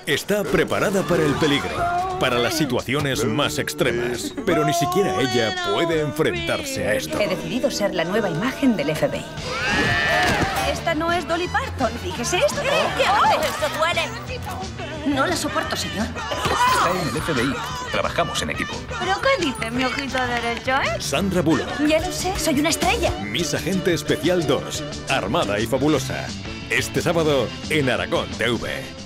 Está preparada para el peligro, para las situaciones más extremas, pero ni siquiera ella puede enfrentarse a esto. He decidido ser la nueva imagen del FBI. Esta no es Dolly Parton, fíjese esto. ¿Qué haces? ¡Esto duele! No la soporto, señor. Está en el FBI. Trabajamos en equipo. ¿Pero qué dice mi ojito derecho, Sandra Bullock, Ya lo sé, soy una estrella. Miss Agente Especial 2, Armada y Fabulosa. Este sábado en Aragón TV.